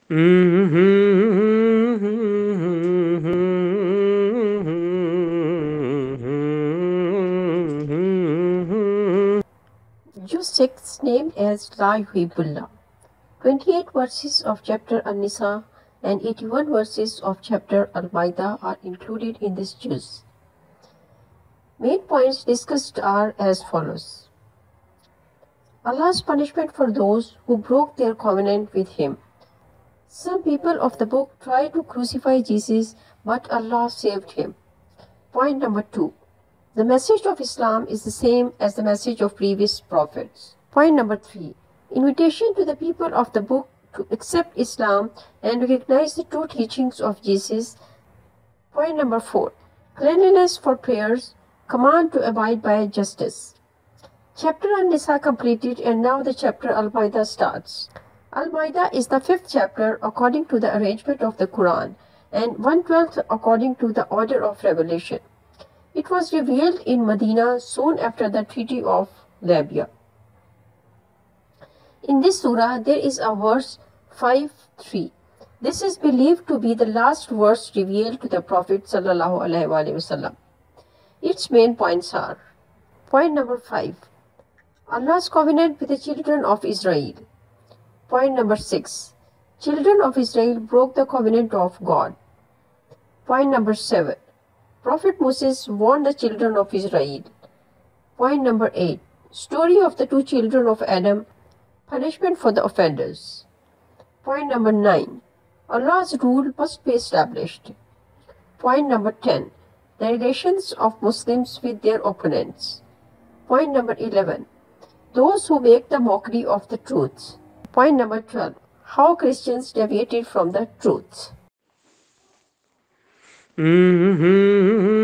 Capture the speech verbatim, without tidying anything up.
Juz six, named as La Yuhibbullah. twenty-eight verses of chapter An-Nisa and eighty-one verses of chapter Al-Maidah are included in this juz. Main points discussed are as follows. Allah's punishment for those who broke their covenant with Him. Some people of the book tried to crucify Jesus, but Allah saved him. Point number two. The message of Islam is the same as the message of previous prophets. Point number three. Invitation to the people of the book to accept Islam and recognize the true teachings of Jesus. Point number four. Cleanliness for prayers. Command to abide by justice. Chapter An-Nisa completed, and now the chapter Al-Maidah starts. Al-Maidah is the fifth chapter according to the arrangement of the Quran and one twelfth according to the order of revelation. It was revealed in Medina soon after the Treaty of Hudaybiyah. In this surah there is a verse five three. This is believed to be the last verse revealed to the Prophet sallallahu alaihi wasallam. Its main points are: point number five. Allah's covenant with the children of Israel. Point number six. Children of Israel broke the covenant of God. Point number seven. Prophet Moses warned the children of Israel. Point number eight. Story of the two children of Adam. Punishment for the offenders. Point number nine. Allah's rule must be established. Point number ten. The relations of Muslims with their opponents. Point number eleven. Those who make the mockery of the truth. Point number twelve. How Christians deviated from the truth. Mm-hmm.